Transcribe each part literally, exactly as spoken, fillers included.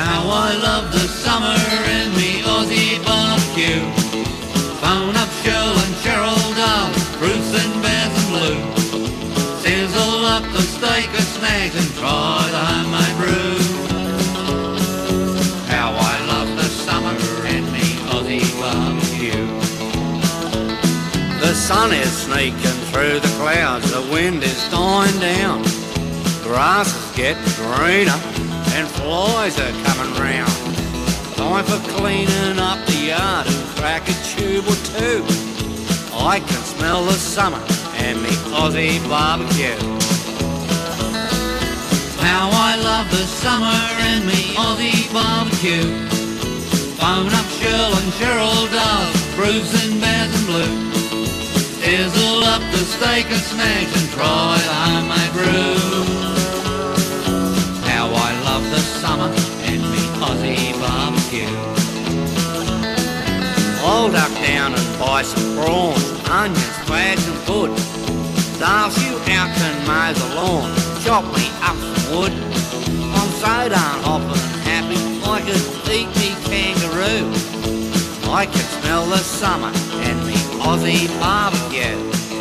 How I love the summer in me Aussie barbecue. Bone up Shirl and Cheryl Dove, Bruce and Beth and Blue. Sizzle up the steak and snags and try the homemade brew. How I love the summer in me Aussie barbecue. The sun is sneaking through the clouds, the wind is dying down. Grass is getting greener and flies are coming round. Time for cleaning up the yard and crack a tube or two. I can smell the summer and me Aussie barbecue. How I love the summer and me Aussie barbecue. Bone up Shirl and Cheryl Dove, Bruce and Beth and Blue. Sizzle up the steak and snags and try the homemade brew. How I love the summer and me Aussie barbecue. I'll duck down and buy some prawns, onions, fads and good. Darcy out and mow the lawn, chop me up some wood. I'm so darn hoppin' and happy, I could eat me kangaroo. I can smell the summer and me Aussie barbecue.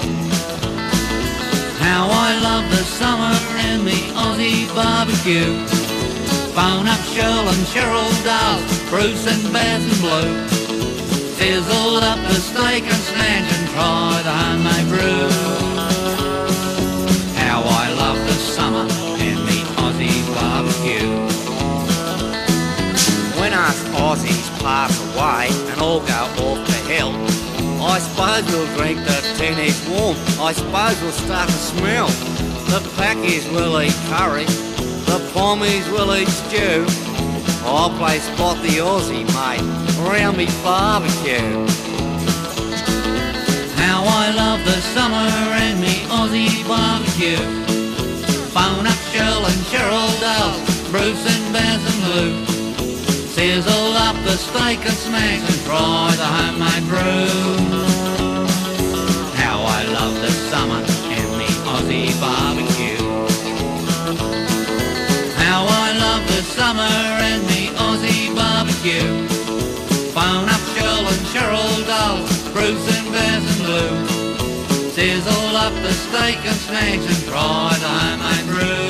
How I love the summer and me Aussie barbecue. Bone up Shirl and Cheryl Dove, Bruce and Beth and Blue. Sizzle up the steak and snags and try the homemade brew. How I love the summer and me Aussie barbecue. When us Aussies pass away and all go off to hell, I suppose we'll drink the ten-inch warm, I suppose we'll start to smell. The packies will eat curry, the pommies will eat stew. I'll play spot the Aussie, mate, around me barbecue. How I love the summer and me Aussie barbecue. Bone up Shirl and Cheryl Dove, Bruce and Beth and Blue. Sizzle up the steak and snags and try the homemade brew. How I love the summer and me Aussie barbecue. How I love the summer and me Aussie barbecue. Bone up Shirl and Cheryl Dove, Bruce and Beth and Blue. Sizzle up the steak and snags and try the homemade brew.